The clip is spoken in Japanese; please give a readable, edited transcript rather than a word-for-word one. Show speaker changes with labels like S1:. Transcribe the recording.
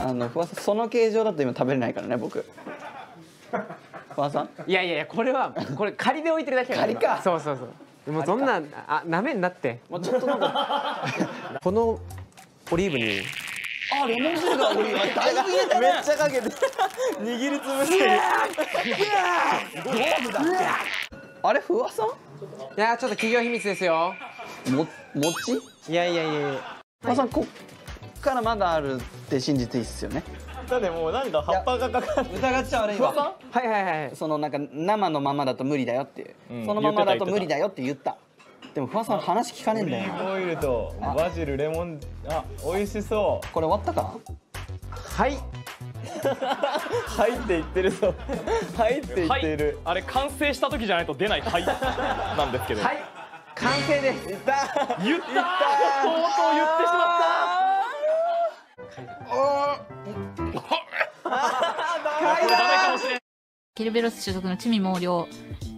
S1: ふわさんその形状だと今食べれないからね僕。ふわさん。
S2: いやいやいや、これ仮で置いてるだけだから。
S1: 仮か。
S2: そうそうそう。もうそんななめんなって。
S1: もうちょっとなんか
S2: このオリーブに。
S1: レモン汁がだいぶ入れたね。
S3: めっちゃかけて握りつぶしてる。
S1: あれふわさん？
S2: いやちょっと企業秘密ですよ。
S1: 餅？
S2: いやいやいやいや。
S1: ふわさんこっからまだあるって信じていいっすよね。
S3: だってもうなんか葉っぱがかかって。
S1: 疑っちゃ悪いわ。
S2: はいはいはい。
S1: そのなんか生のままだと無理だよっていう、そのままだと無理だよって言った。でもふわさん話聞かねえんだよ。
S3: オリーブオイルとバジルレモン、美味しそう。
S1: これ終わったか？
S2: はい。
S3: はいって言ってるぞ。はいって言ってる。
S4: あれ完成した時じゃないと出ないはいなんですけど。
S2: はい。完成です。
S4: 言ったー。とうとう言ってしまった。これダメかもしれん。
S5: ケルベロス所属の魑魅魍魎